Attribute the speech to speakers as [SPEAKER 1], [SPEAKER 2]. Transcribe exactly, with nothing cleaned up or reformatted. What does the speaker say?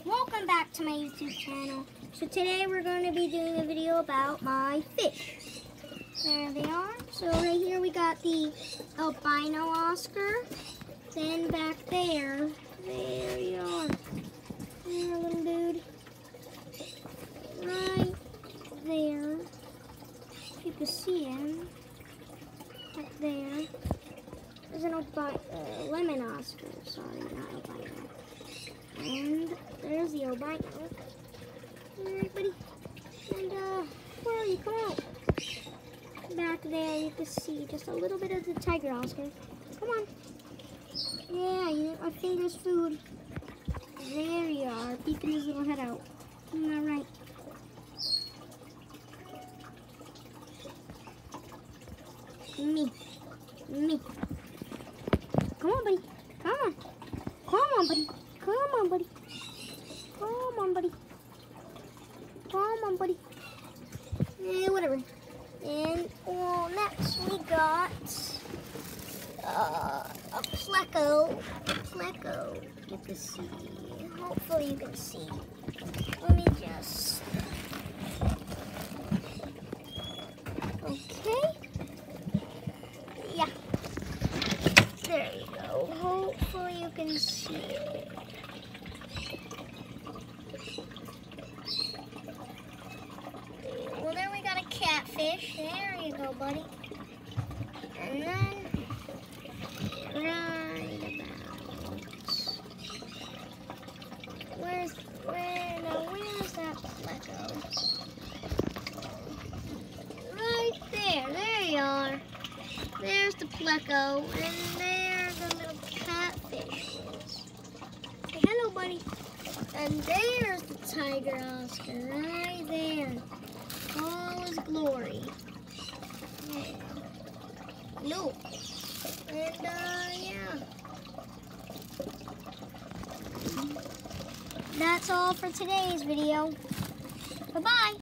[SPEAKER 1] Welcome back to my YouTube channel. So today we're going to be doing a video about my fish. There they are. So right here we got the albino Oscar. Then back there, there you are. There, little dude. Right there. If you can see him. Up there. There's an albino, uh, lemon Oscar. Sorry, not albino. And there's the albino. Alright, buddy. And, uh, where are you? Come out. Back there, you can see just a little bit of the tiger Oscar. Come on. Yeah, you ate my finger's food. There you are, peeking his little head out. Alright. Me. Me. Come on, buddy. Come on. Come on, buddy. Come on, buddy. Come on, buddy. Come on, buddy. Eh, whatever. And well, next we got uh, a pleco. A pleco. You can see. Hopefully you can see. Let me just. Okay. Yeah. There you go. Hopefully you can see it. Well, there we got a catfish. There you go, buddy. And then, right about. Where's, where, now where's that pleco? Right there. There you are. There's the pleco. And there the little catfish is. Say hello, buddy. And there's the tiger Oscar. Right there. All his glory. Yeah. No. And, uh, yeah. That's all for today's video. Bye-bye.